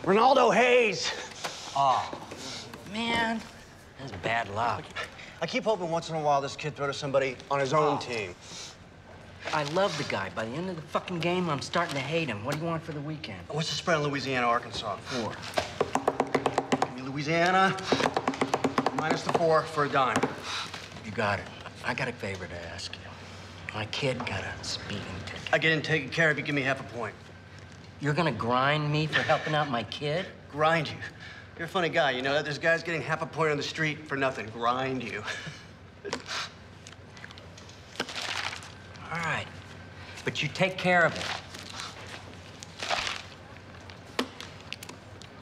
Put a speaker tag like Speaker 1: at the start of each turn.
Speaker 1: Ronaldo Hayes.
Speaker 2: Oh, man, that's bad luck.
Speaker 1: I keep hoping once in a while this kid throw to somebody on his own team.
Speaker 2: I love the guy. By the end of the fucking game, I'm starting to hate him. What do you want for the weekend?
Speaker 1: What's the spread in Louisiana, Arkansas?
Speaker 2: 4.
Speaker 1: Give me Louisiana, minus the 4 for a dime.
Speaker 2: You got it. I got a favor to ask you. My kid got a speeding ticket.
Speaker 1: I get him taken care of, you give me half a point.
Speaker 2: You're gonna grind me for helping out my kid?
Speaker 1: Grind you. You're a funny guy, you know that? There's guys getting half a point on the street for nothing. Grind you.
Speaker 2: All right. But you take care of it.